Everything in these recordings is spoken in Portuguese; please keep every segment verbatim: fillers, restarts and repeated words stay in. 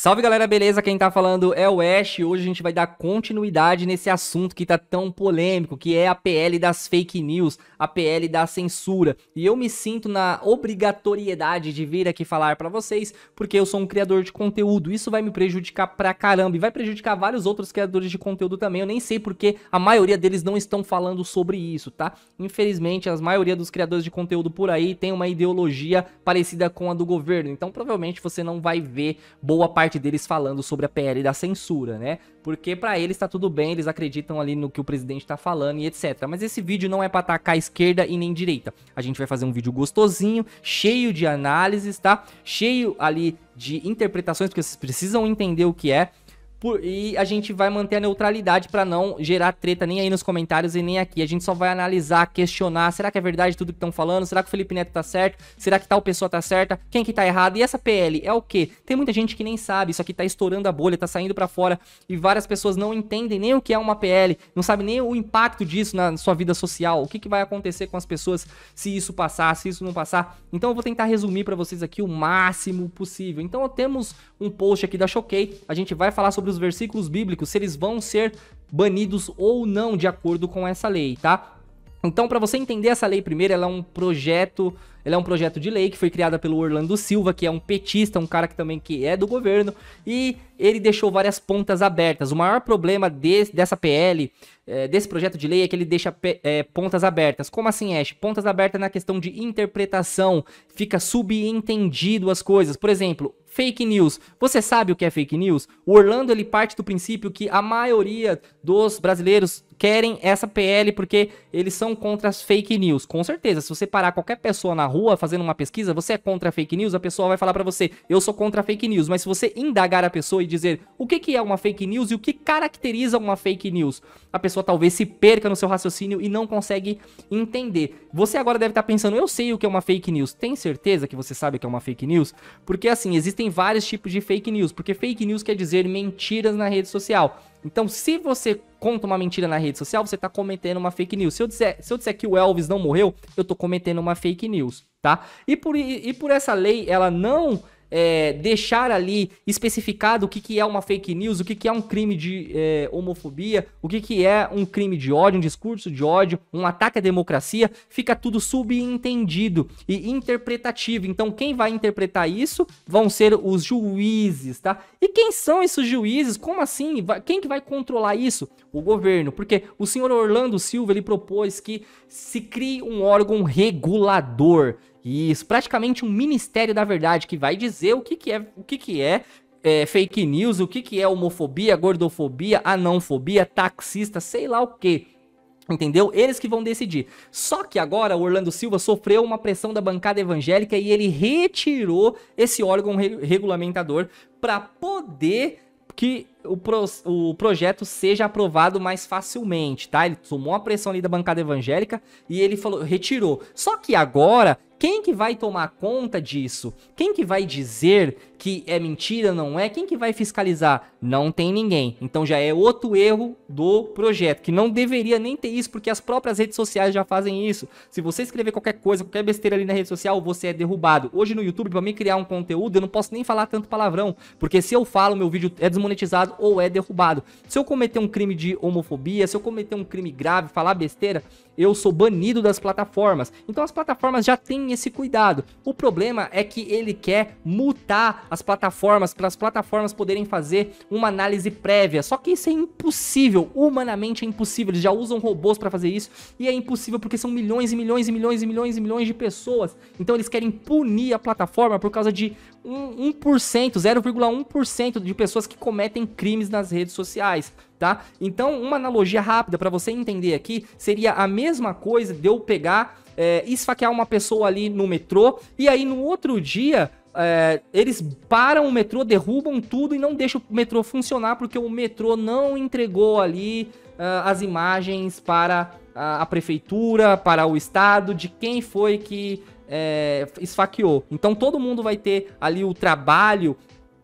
Salve galera, beleza? Quem tá falando é o Ash. Hoje a gente vai dar continuidade nesse assunto que tá tão polêmico, que é a P L das fake news, a P L da censura. E eu me sinto na obrigatoriedade de vir aqui falar pra vocês, porque eu sou um criador de conteúdo. Isso vai me prejudicar pra caramba e vai prejudicar vários outros criadores de conteúdo também. Eu nem sei porque a maioria deles não estão falando sobre isso, tá? Infelizmente, a maioria dos criadores de conteúdo por aí tem uma ideologia parecida com a do governo. Então, provavelmente, você não vai ver boa parte parte deles falando sobre a P L da censura, né? Porque pra eles tá tudo bem, eles acreditam ali no que o presidente tá falando e etcétera. Mas esse vídeo não é pra atacar a esquerda e nem direita. A gente vai fazer um vídeo gostosinho, cheio de análises, tá? Cheio ali de interpretações, porque vocês precisam entender o que é. Por, e a gente vai manter a neutralidade para não gerar treta nem aí nos comentários e nem aqui. A gente só vai analisar, questionar, será que é verdade tudo que estão falando? Será que o Felipe Neto tá certo? Será que tal pessoa tá certa? Quem que tá errado? E essa P L é o quê? Tem muita gente que nem sabe, isso aqui tá estourando a bolha, tá saindo para fora e várias pessoas não entendem nem o que é uma P L, não sabem nem o impacto disso na sua vida social, o que que vai acontecer com as pessoas se isso passar, se isso não passar. Então eu vou tentar resumir para vocês aqui o máximo possível. Então temos um post aqui da Choquei, a gente vai falar sobre os versículos bíblicos, se eles vão ser banidos ou não de acordo com essa lei, tá? Então, para você entender essa lei primeiro, ela é um projeto, ela é um projeto de lei que foi criada pelo Orlando Silva, que é um petista, um cara que também que é do governo, e ele deixou várias pontas abertas. O maior problema desse, dessa P L, é, desse projeto de lei, é que ele deixa é, pontas abertas. Como assim, Ash? Pontas abertas na questão de interpretação, fica subentendido as coisas. Por exemplo, fake news. Você sabe o que é fake news? O Orlando, ele parte do princípio que a maioria dos brasileiros querem essa P L porque eles são contra as fake news. Com certeza, se você parar qualquer pessoa na rua fazendo uma pesquisa, você é contra a fake news, a pessoa vai falar pra você, eu sou contra a fake news. Mas se você indagar a pessoa e dizer o que que é uma fake news e o que caracteriza uma fake news, a pessoa talvez se perca no seu raciocínio e não consegue entender. Você agora deve estar pensando, eu sei o que é uma fake news. Tem certeza que você sabe o que é uma fake news? Porque assim, existem vários tipos de fake news, porque fake news quer dizer mentiras na rede social. Então, se você conta uma mentira na rede social, você tá cometendo uma fake news. Se eu disser, se eu disser que o Elvis não morreu, eu tô cometendo uma fake news, tá? E por, e por essa lei, ela não é, deixar ali especificado o que, que é uma fake news, o que, que é um crime de é, homofobia, o que, que é um crime de ódio, um discurso de ódio, um ataque à democracia, fica tudo subentendido e interpretativo. Então, quem vai interpretar isso vão ser os juízes, tá? E quem são esses juízes? Como assim? Quem que vai controlar isso? O governo, porque o senhor Orlando Silva, ele propôs que se crie um órgão regulador. Isso, praticamente um Ministério da Verdade que vai dizer o que que é, o que que é, é fake news, o que que é homofobia, gordofobia, anãofobia, taxista, sei lá o que. Entendeu? Eles que vão decidir. Só que agora o Orlando Silva sofreu uma pressão da bancada evangélica e ele retirou esse órgão re regulamentador para poder que o, pro, o projeto seja aprovado mais facilmente, tá? Ele tomou a pressão ali da bancada evangélica e ele falou, retirou. Só que agora, quem que vai tomar conta disso? Quem que vai dizer que é mentira, não é? Quem que vai fiscalizar? Não tem ninguém. Então já é outro erro do projeto, que não deveria nem ter isso, porque as próprias redes sociais já fazem isso. Se você escrever qualquer coisa, qualquer besteira ali na rede social, você é derrubado. Hoje no YouTube, para mim criar um conteúdo, eu não posso nem falar tanto palavrão, porque se eu falo, meu vídeo é desmonetizado ou é derrubado. Se eu cometer um crime de homofobia, se eu cometer um crime grave, falar besteira, eu sou banido das plataformas. Então as plataformas já têm esse cuidado. O problema é que ele quer mutar as plataformas para as plataformas poderem fazer uma análise prévia. Só que isso é impossível, humanamente é impossível. Eles já usam robôs para fazer isso e é impossível porque são milhões e milhões e milhões e milhões e milhões de pessoas. Então eles querem punir a plataforma por causa de um por cento, zero vírgula um por cento de pessoas que cometem crimes nas redes sociais. Tá? Então, uma analogia rápida para você entender aqui seria a mesma coisa de eu pegar, é, esfaquear uma pessoa ali no metrô e aí no outro dia é, eles param o metrô, derrubam tudo e não deixam o metrô funcionar porque o metrô não entregou ali uh, as imagens para a, a prefeitura, para o estado de quem foi que é, esfaqueou. Então todo mundo vai ter ali o trabalho,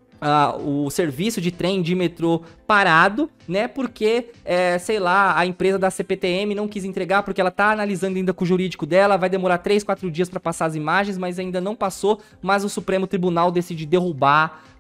Uh, o serviço de trem, de metrô parado, né, porque, é, sei lá, a empresa da C P T M não quis entregar porque ela tá analisando ainda com o jurídico dela, vai demorar três, quatro dias para passar as imagens, mas ainda não passou, mas o Supremo Tribunal decide derrubar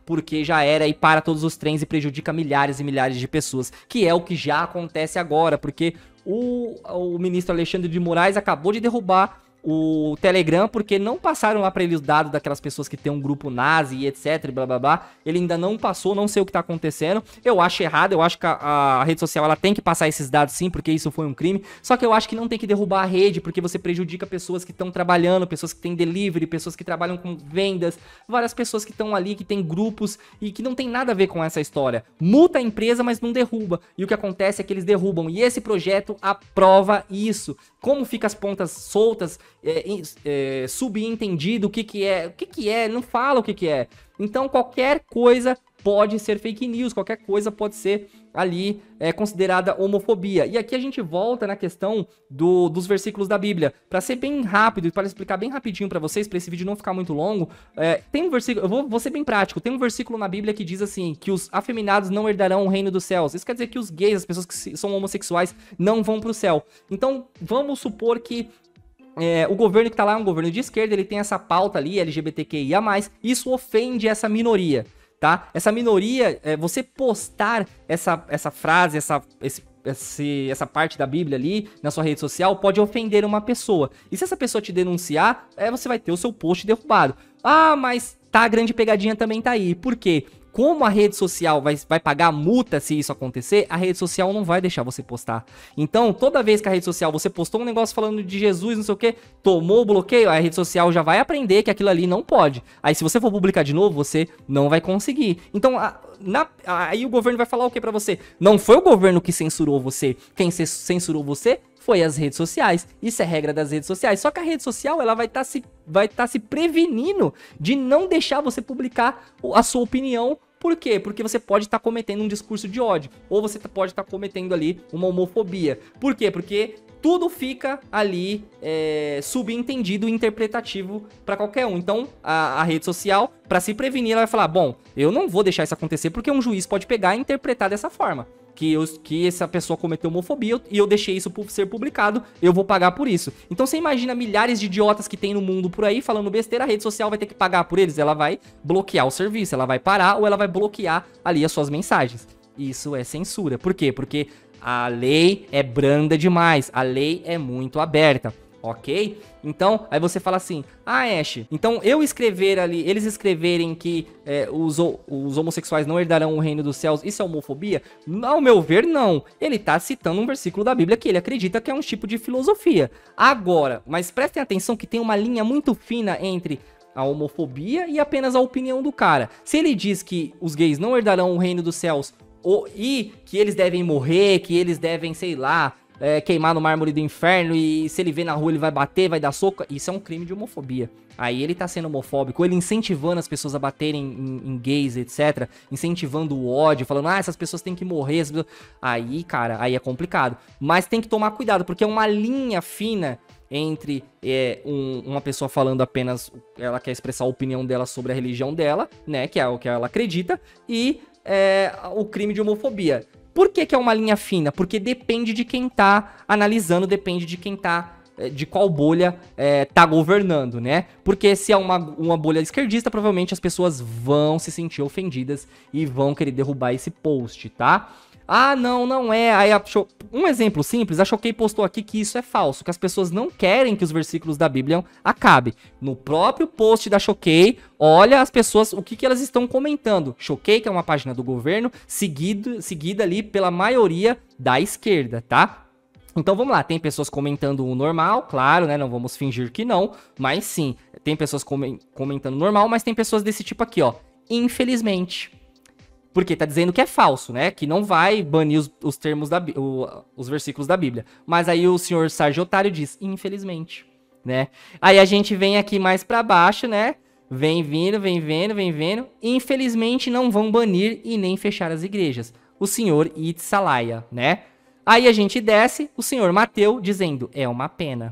porque já era e para todos os trens e prejudica milhares e milhares de pessoas, que é o que já acontece agora, porque o, o ministro Alexandre de Moraes acabou de derrubar o Telegram, porque não passaram lá pra ele os dados daquelas pessoas que tem um grupo nazi e etc, blá blá blá. Ele ainda não passou, não sei o que tá acontecendo. Eu acho errado, eu acho que a, a rede social ela tem que passar esses dados sim, porque isso foi um crime. Só que eu acho que não tem que derrubar a rede, porque você prejudica pessoas que estão trabalhando, pessoas que têm delivery, pessoas que trabalham com vendas, várias pessoas que estão ali, que tem grupos e que não tem nada a ver com essa história. Multa a empresa, mas não derruba. E o que acontece é que eles derrubam. E esse projeto aprova isso. Como fica as pontas soltas, é, é, subentendido, o que que é, o que que é, não fala o que que é. Então qualquer coisa pode ser fake news, qualquer coisa pode ser ali é, considerada homofobia. E aqui a gente volta na questão do, dos versículos da Bíblia. Para ser bem rápido e para explicar bem rapidinho para vocês, para esse vídeo não ficar muito longo, é, tem um versículo, eu vou, vou ser bem prático, tem um versículo na Bíblia que diz assim, que os afeminados não herdarão o reino dos céus. Isso quer dizer que os gays, as pessoas que são homossexuais, não vão para o céu. Então vamos supor que É, o governo que tá lá é um governo de esquerda, ele tem essa pauta ali, L G B T Q I A mais, isso ofende essa minoria, tá? Essa minoria, é, você postar essa, essa frase, essa, esse, esse, essa parte da Bíblia ali na sua rede social pode ofender uma pessoa. E se essa pessoa te denunciar, é, você vai ter o seu post derrubado. Ah, mas tá, a grande pegadinha também tá aí. Por quê? Como a rede social vai, vai pagar multa se isso acontecer, a rede social não vai deixar você postar. Então, toda vez que a rede social, você postou um negócio falando de Jesus, não sei o que, tomou o bloqueio, a rede social já vai aprender que aquilo ali não pode. Aí, se você for publicar de novo, você não vai conseguir. Então, a, na, aí o governo vai falar o que pra você? Não foi o governo que censurou você. Quem censurou você foi as redes sociais. Isso é regra das redes sociais. Só que a rede social, ela vai estar tá se, vai tá se prevenindo de não deixar você publicar a sua opinião. Por quê? Porque você pode estar tá cometendo um discurso de ódio, ou você pode estar tá cometendo ali uma homofobia. Por quê? Porque tudo fica ali é, subentendido e interpretativo para qualquer um. Então, a, a rede social, para se prevenir, ela vai falar, bom, eu não vou deixar isso acontecer porque um juiz pode pegar e interpretar dessa forma. Que, eu, que essa pessoa cometeu homofobia e eu deixei isso ser publicado, eu vou pagar por isso. Então você imagina milhares de idiotas que tem no mundo por aí falando besteira, a rede social vai ter que pagar por eles, ela vai bloquear o serviço, ela vai parar ou ela vai bloquear ali as suas mensagens. Isso é censura. Por quê? Porque a lei é branda demais, a lei é muito aberta. Ok? Então, aí você fala assim, ah, Ash, então eu escrever ali, eles escreverem que é, os, os homossexuais não herdarão o reino dos céus, isso é homofobia? Ao meu ver, não. Ele tá citando um versículo da Bíblia que ele acredita que é um tipo de filosofia. Agora, mas prestem atenção que tem uma linha muito fina entre a homofobia e apenas a opinião do cara. Se ele diz que os gays não herdarão o reino dos céus ou, e que eles devem morrer, que eles devem, sei lá, É, queimar no mármore do inferno e se ele vê na rua ele vai bater, vai dar soco, isso é um crime de homofobia. Aí ele tá sendo homofóbico, ele incentivando as pessoas a baterem em, em gays, etcétera. Incentivando o ódio, falando, ah, essas pessoas têm que morrer. Pessoas... Aí, cara, aí é complicado. Mas tem que tomar cuidado, porque é uma linha fina entre é, um, uma pessoa falando apenas, ela quer expressar a opinião dela sobre a religião dela, né, que é o que ela acredita, e é, o crime de homofobia. Por que que é uma linha fina? Porque depende de quem tá analisando, depende de quem tá, de qual bolha é, tá governando, né? Porque se é uma, uma bolha esquerdista, provavelmente as pessoas vão se sentir ofendidas e vão querer derrubar esse post, tá? Ah, não, não é. Aí a Cho... Um exemplo simples, a Choquei postou aqui que isso é falso, que as pessoas não querem que os versículos da Bíblia acabem. No próprio post da Choquei, olha as pessoas, o que, que elas estão comentando. Choquei, que é uma página do governo, seguido, seguida ali pela maioria da esquerda, tá? Então vamos lá, tem pessoas comentando o normal, claro, né, não vamos fingir que não, mas sim, tem pessoas comentando normal, mas tem pessoas desse tipo aqui, ó, infelizmente. Porque tá dizendo que é falso, né? Que não vai banir os, os termos da o, os versículos da Bíblia. Mas aí o senhor Sérgio Otário diz, infelizmente, né? Aí a gente vem aqui mais pra baixo, né? Vem vindo, vem vendo, vem vendo. Infelizmente não vão banir e nem fechar as igrejas. O senhor Itzalaya, né? Aí a gente desce, o senhor Mateu dizendo, é uma pena.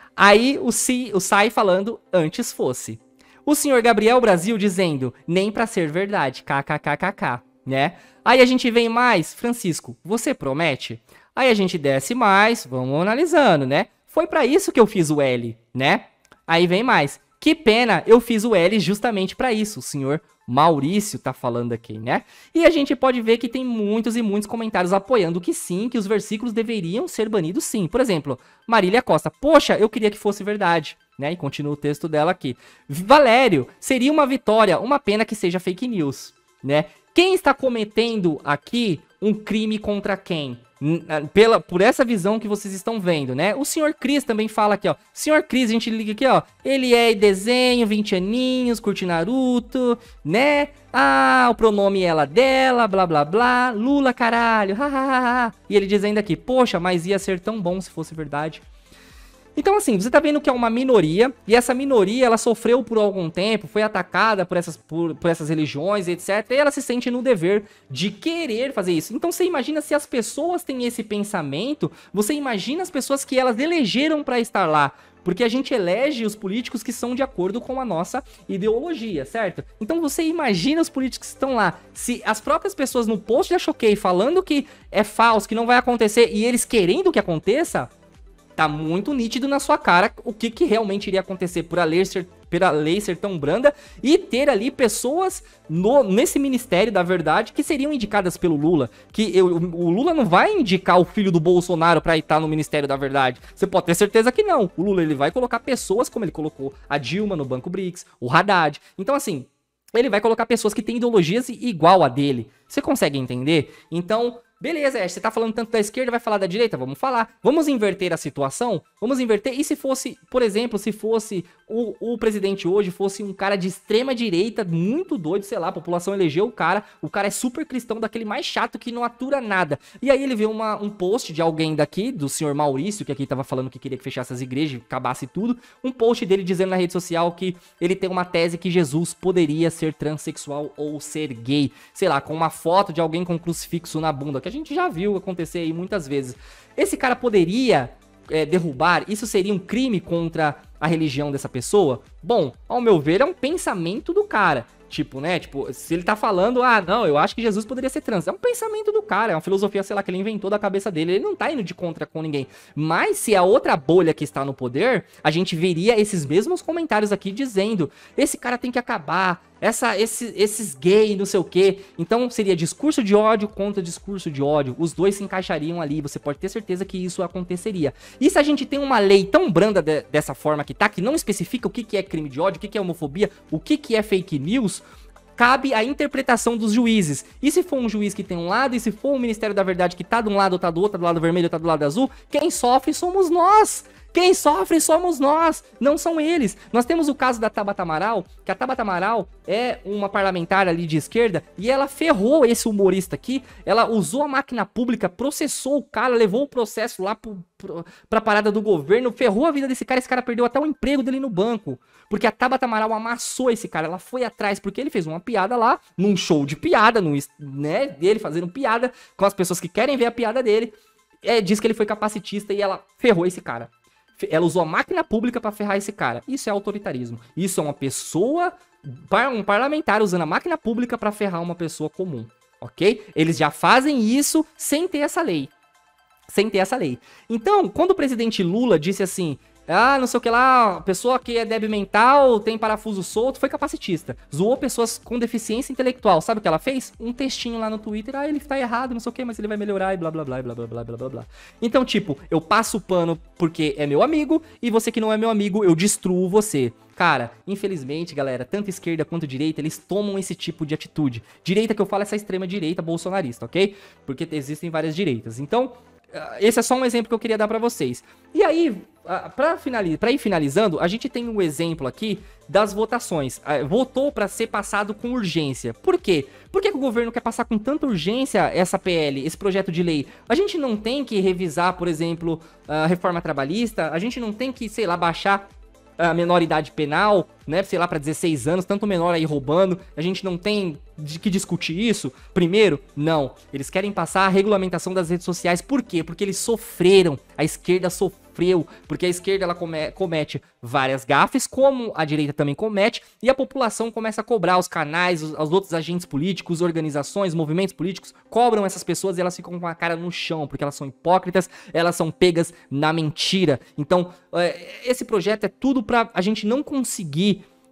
Aí o, si, o Sai falando, antes fosse. O senhor Gabriel Brasil dizendo, nem pra ser verdade, kkkk, né? Aí a gente vem mais, Francisco, você promete? Aí a gente desce mais, vamos analisando, né? Foi pra isso que eu fiz o L, né? Aí vem mais, que pena, eu fiz o L justamente pra isso, o senhor Maurício tá falando aqui, né? E a gente pode ver que tem muitos e muitos comentários apoiando que sim, que os versículos deveriam ser banidos sim. Por exemplo, Marília Costa, poxa, eu queria que fosse verdade, né? E continua o texto dela aqui. Valério, seria uma vitória, uma pena que seja fake news, né? Quem está cometendo aqui um crime contra quem? Pela, por essa visão que vocês estão vendo, né? O senhor Cris também fala aqui, ó. Senhor Cris, a gente liga aqui, ó. Ele é desenho, vinte aninhos, curte Naruto, né? Ah, o pronome ela dela, blá blá blá. Lula, caralho, hahaha. E ele dizendo aqui, poxa, mas ia ser tão bom se fosse verdade. Então, assim, você tá vendo que é uma minoria, e essa minoria, ela sofreu por algum tempo, foi atacada por essas, por, por essas religiões, etcétera, e ela se sente no dever de querer fazer isso. Então, você imagina se as pessoas têm esse pensamento, você imagina as pessoas que elas elegeram pra estar lá, porque a gente elege os políticos que são de acordo com a nossa ideologia, certo? Então, você imagina os políticos que estão lá, se as próprias pessoas no post da Choquei falando que é falso, que não vai acontecer, e eles querendo que aconteça, tá muito nítido na sua cara o que, que realmente iria acontecer por a lei ser, por a lei ser tão branda e ter ali pessoas no, nesse Ministério da Verdade que seriam indicadas pelo Lula. Que eu, o Lula não vai indicar o filho do Bolsonaro pra estar no Ministério da Verdade. Você pode ter certeza que não. O Lula ele vai colocar pessoas como ele colocou a Dilma no Banco BRICS, o Haddad. Então assim, ele vai colocar pessoas que têm ideologias igual a dele. Você consegue entender? Então... beleza, Ash, você tá falando tanto da esquerda, vai falar da direita? Vamos falar. Vamos inverter a situação? Vamos inverter. E se fosse, por exemplo, se fosse o, o presidente hoje, fosse um cara de extrema direita, muito doido, sei lá, a população elegeu o cara, o cara é super cristão, daquele mais chato que não atura nada. E aí ele vê uma, um post de alguém daqui, do senhor Maurício, que aqui tava falando que queria que fechasse as igrejas, acabasse tudo, um post dele dizendo na rede social que ele tem uma tese que Jesus poderia ser transexual ou ser gay. Sei lá, com uma foto de alguém com um crucifixo na bunda, que a gente já viu acontecer aí muitas vezes. Esse cara poderia é, derrubar? Isso seria um crime contra a religião dessa pessoa? Bom, ao meu ver, é um pensamento do cara. Tipo, né? Tipo, se ele tá falando, ah, não, eu acho que Jesus poderia ser trans. É um pensamento do cara, é uma filosofia, sei lá, que ele inventou da cabeça dele. Ele não tá indo de contra com ninguém. Mas se a outra bolha que está no poder, a gente veria esses mesmos comentários aqui dizendo, esse cara tem que acabar, essa, esse, esses gays, não sei o quê. Então seria discurso de ódio contra discurso de ódio. Os dois se encaixariam ali, você pode ter certeza que isso aconteceria. E se a gente tem uma lei tão branda de, dessa forma que tá, que não especifica o que, que é crime de ódio, o que, que é homofobia, o que, que é fake news, cabe a interpretação dos juízes. E se for um juiz que tem um lado, e se for um Ministério da Verdade que tá de um lado ou tá do outro, tá do lado vermelho ou tá do lado azul, quem sofre somos nós. Quem sofre somos nós, não são eles. Nós temos o caso da Tabata Amaral, que a Tabata Amaral é uma parlamentar ali de esquerda, e ela ferrou esse humorista aqui, ela usou a máquina pública, processou o cara, levou o processo lá pro, pro, pra parada do governo, ferrou a vida desse cara, esse cara perdeu até o emprego dele no banco. Porque a Tabata Amaral amassou esse cara, ela foi atrás, porque ele fez uma piada lá, num show de piada, num, né, dele fazendo piada com as pessoas que querem ver a piada dele, é, diz que ele foi capacitista e ela ferrou esse cara. Ela usou a máquina pública pra ferrar esse cara. Isso é autoritarismo. Isso é uma pessoa, um parlamentar usando a máquina pública pra ferrar uma pessoa comum, ok? Eles já fazem isso sem ter essa lei. Sem ter essa lei. Então, quando o presidente Lula disse assim... ah, não sei o que lá, a pessoa que é débil mental, tem parafuso solto, foi capacitista. Zoou pessoas com deficiência intelectual. Sabe o que ela fez? Um textinho lá no Twitter, ah, ele tá errado, não sei o que, mas ele vai melhorar e blá blá blá blá blá blá blá blá blá. Então, tipo, eu passo o pano porque é meu amigo, e você que não é meu amigo, eu destruo você. Cara, infelizmente, galera, tanto esquerda quanto direita, eles tomam esse tipo de atitude. Direita que eu falo é essa extrema direita bolsonarista, ok? Porque existem várias direitas. Então... esse é só um exemplo que eu queria dar pra vocês. E aí, pra, finaliz... pra ir finalizando, a gente tem um exemplo aqui das votações. Votou pra ser passado com urgência. Por quê? Por que que o governo quer passar com tanta urgência essa P L, esse projeto de lei? A gente não tem que revisar, por exemplo, a reforma trabalhista? A gente não tem que, sei lá, baixar a menoridade penal, né, sei lá, para dezesseis anos, tanto menor aí roubando, a gente não tem de que discutir isso? Primeiro, não. Eles querem passar a regulamentação das redes sociais. Por quê? Porque eles sofreram, a esquerda sofreu, porque a esquerda ela come, comete várias gafes, como a direita também comete, e a população começa a cobrar os canais, os, os outros agentes políticos, organizações, movimentos políticos, cobram essas pessoas e elas ficam com a cara no chão, porque elas são hipócritas, elas são pegas na mentira. Então, esse projeto é tudo pra a gente não conseguir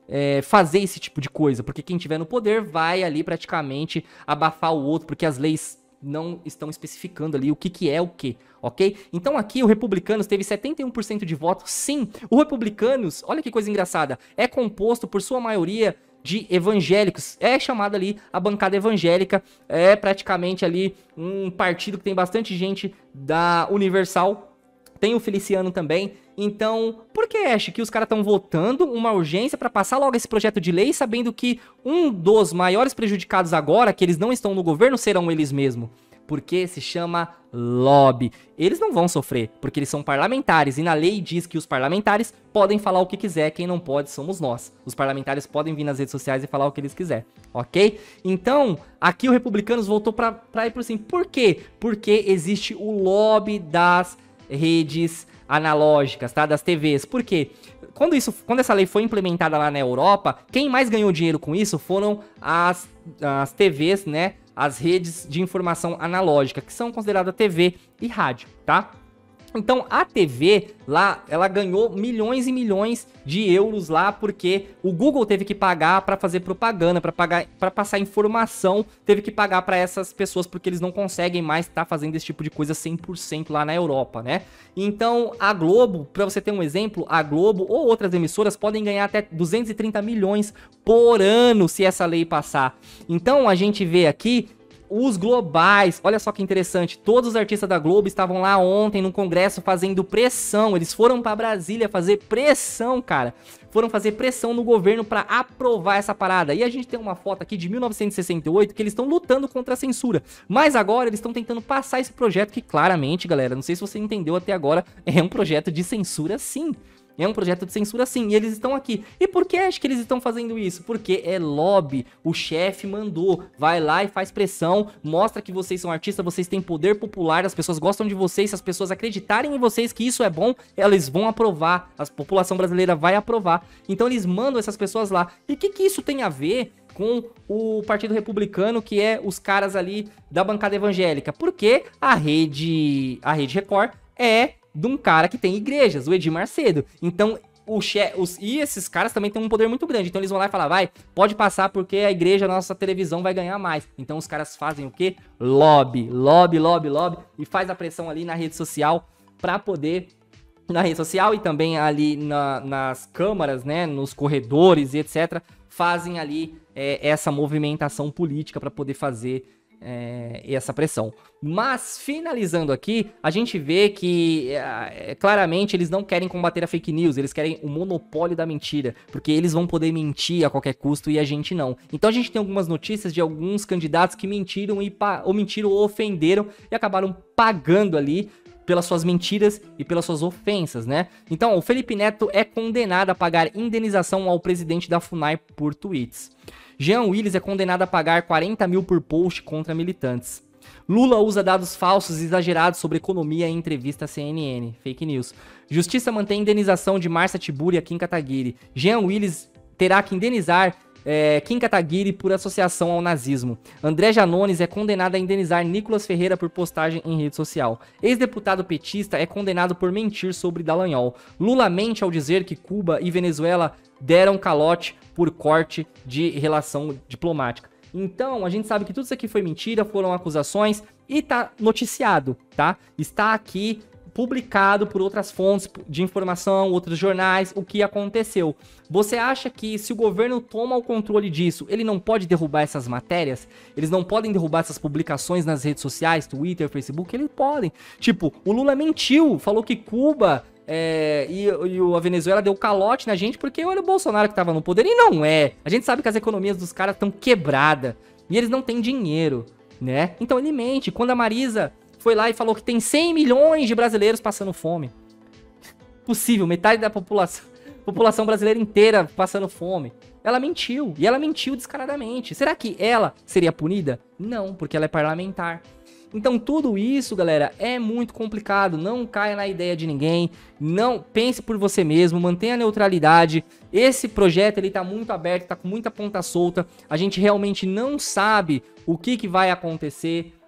é, fazer esse tipo de coisa, porque quem tiver no poder vai ali praticamente abafar o outro, porque as leis não estão especificando ali o que, que é o que, ok? Então aqui o Republicanos teve setenta e um por cento de votos, sim. O Republicanos, olha que coisa engraçada, é composto por sua maioria de evangélicos, é chamada ali a bancada evangélica, é praticamente ali um partido que tem bastante gente da Universal, tem o Feliciano também. Então, por que acha que os caras estão votando uma urgência para passar logo esse projeto de lei, sabendo que um dos maiores prejudicados agora, que eles não estão no governo, serão eles mesmos? Porque se chama lobby. Eles não vão sofrer, porque eles são parlamentares, e na lei diz que os parlamentares podem falar o que quiser, quem não pode somos nós. Os parlamentares podem vir nas redes sociais e falar o que eles quiserem, ok? Então, aqui o Republicanos voltou pra, pra ir pro sim. Por quê? Porque existe o lobby das redes analógicas, tá? Das T Vs. Por quê? Quando, isso, quando essa lei foi implementada lá na Europa, quem mais ganhou dinheiro com isso foram as, as T Vs, né? As redes de informação analógica, que são consideradas T V e rádio, tá? Então a T V lá, ela ganhou milhões e milhões de euros lá, porque o Google teve que pagar para fazer propaganda, para pagar, para passar informação, teve que pagar para essas pessoas, porque eles não conseguem mais estar tá fazendo esse tipo de coisa cem por cento lá na Europa, né? Então a Globo, para você ter um exemplo, a Globo ou outras emissoras podem ganhar até duzentos e trinta milhões por ano se essa lei passar. Então a gente vê aqui os globais, olha só que interessante, todos os artistas da Globo estavam lá ontem no congresso fazendo pressão, eles foram pra Brasília fazer pressão, cara, foram fazer pressão no governo pra aprovar essa parada, e a gente tem uma foto aqui de mil novecentos e sessenta e oito que eles estão lutando contra a censura, mas agora eles estão tentando passar esse projeto que claramente, galera, não sei se você entendeu até agora, é um projeto de censura sim. É um projeto de censura sim, e eles estão aqui. E por que acho que eles estão fazendo isso? Porque é lobby, o chefe mandou, vai lá e faz pressão, mostra que vocês são artistas, vocês têm poder popular, as pessoas gostam de vocês, se as pessoas acreditarem em vocês que isso é bom, eles vão aprovar, a população brasileira vai aprovar. Então eles mandam essas pessoas lá. E o que, que isso tem a ver com o Partido Republicano, que é os caras ali da bancada evangélica? Porque a rede, a Rede Record é de um cara que tem igrejas, o Edir Macedo. Então, o che os, e esses caras também têm um poder muito grande. Então, eles vão lá e falar, vai, pode passar porque a igreja, a nossa televisão vai ganhar mais. Então, os caras fazem o quê? Lobby, lobby, lobby, lobby. E faz a pressão ali na rede social pra poder... Na rede social e também ali na, nas câmaras, né, nos corredores e etcétera. Fazem ali é, essa movimentação política pra poder fazer... É, essa pressão. Mas finalizando aqui, a gente vê que é, claramente eles não querem combater a fake news, eles querem o monopólio da mentira, porque eles vão poder mentir a qualquer custo e a gente não. Então a gente tem algumas notícias de alguns candidatos que mentiram e ou mentiram ou ofenderam e acabaram pagando ali pelas suas mentiras e pelas suas ofensas, né? Então, o Felipe Neto é condenado a pagar indenização ao presidente da FUNAI por tweets. Jean Willis é condenado a pagar quarenta mil por post contra militantes. Lula usa dados falsos e exagerados sobre economia em entrevista à C N N. Fake news. Justiça mantém indenização de Márcia Tiburi a Kim Kataguiri. Jean Willis terá que indenizar é, Kim Kataguiri por associação ao nazismo. André Janones é condenado a indenizar Nicolas Ferreira por postagem em rede social. Ex-deputado petista é condenado por mentir sobre Dallagnol. Lula mente ao dizer que Cuba e Venezuela deram calote por corte de relação diplomática. Então, a gente sabe que tudo isso aqui foi mentira, foram acusações e tá noticiado, tá? Está aqui publicado por outras fontes de informação, outros jornais, o que aconteceu. Você acha que se o governo toma o controle disso, ele não pode derrubar essas matérias? Eles não podem derrubar essas publicações nas redes sociais, Twitter, Facebook? Eles podem. Tipo, o Lula mentiu, falou que Cuba... É, e, e a Venezuela deu calote na gente porque olha o Bolsonaro que tava no poder, e não é. A gente sabe que as economias dos caras estão quebradas e eles não têm dinheiro, né? Então ele mente. Quando a Marisa foi lá e falou que tem cem milhões de brasileiros passando fome, possível, metade da população, população brasileira inteira passando fome, ela mentiu, e ela mentiu descaradamente. Será que ela seria punida? Não, porque ela é parlamentar. Então tudo isso, galera, é muito complicado, não caia na ideia de ninguém, não pense por você mesmo, mantenha a neutralidade. Esse projeto ele tá muito aberto, tá com muita ponta solta, a gente realmente não sabe o que, que vai acontecer,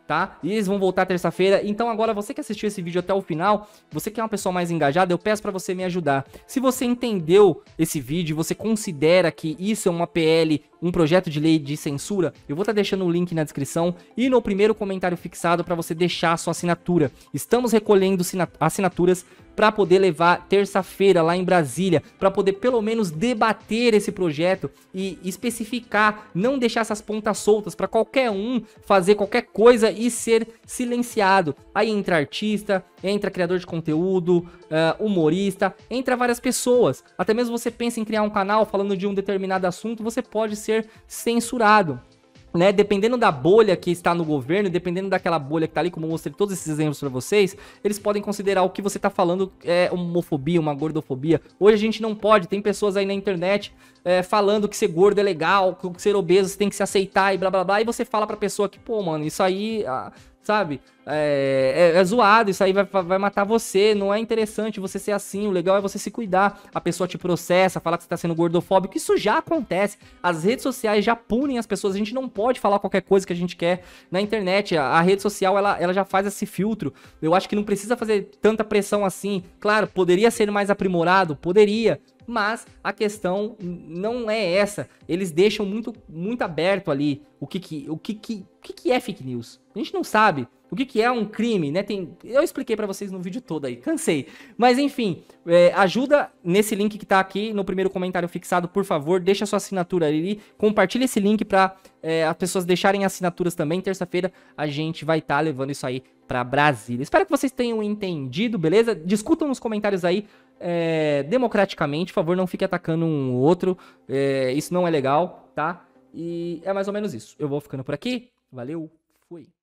tá? E eles vão voltar terça-feira. Então agora você que assistiu esse vídeo até o final, você que é uma pessoa mais engajada, eu peço pra você me ajudar. Se você entendeu esse vídeo, você considera que isso é uma P L, um projeto de lei de censura, eu vou estar deixando o link na descrição e no primeiro comentário fixado para você deixar a sua assinatura. Estamos recolhendo assinaturas para poder levar terça-feira lá em Brasília, para poder pelo menos debater esse projeto e especificar, não deixar essas pontas soltas para qualquer um fazer qualquer coisa e ser silenciado. Aí entra artista, entra criador de conteúdo, uh, humorista, entra várias pessoas. Até mesmo você pensa em criar um canal falando de um determinado assunto, você pode ser censurado. Né, dependendo da bolha que está no governo, dependendo daquela bolha que está ali, como eu mostrei todos esses exemplos para vocês, eles podem considerar o que você está falando é homofobia, uma gordofobia. Hoje a gente não pode, tem pessoas aí na internet é, falando que ser gordo é legal, que ser obeso você tem que se aceitar e blá blá blá, e você fala pra pessoa que, pô, mano, isso aí, ah, sabe, é, é, é zoado, isso aí vai, vai matar você, não é interessante você ser assim, o legal é você se cuidar. A pessoa te processa, fala que você tá sendo gordofóbico, isso já acontece, as redes sociais já punem as pessoas, a gente não pode falar qualquer coisa que a gente quer na internet, a, a rede social, ela, ela já faz esse filtro, eu acho que não precisa fazer tanta pressão assim, claro, poderia ser mais aprimorado, poderia, mas a questão não é essa. Eles deixam muito, muito aberto ali o que que, o que, que, o que, que é fake news. A gente não sabe o que, que é um crime, né? Tem, eu expliquei pra vocês no vídeo todo aí, cansei. Mas enfim, é, ajuda nesse link que tá aqui no primeiro comentário fixado, por favor. Deixa sua assinatura ali, compartilha esse link pra é, as pessoas deixarem assinaturas também. Terça-feira a gente vai estar tá levando isso aí pra Brasília. Espero que vocês tenham entendido, beleza? Discutam nos comentários aí. É, democraticamente, por favor, não fique atacando um outro, é, isso não é legal, tá? E é mais ou menos isso. Eu vou ficando por aqui, valeu, fui.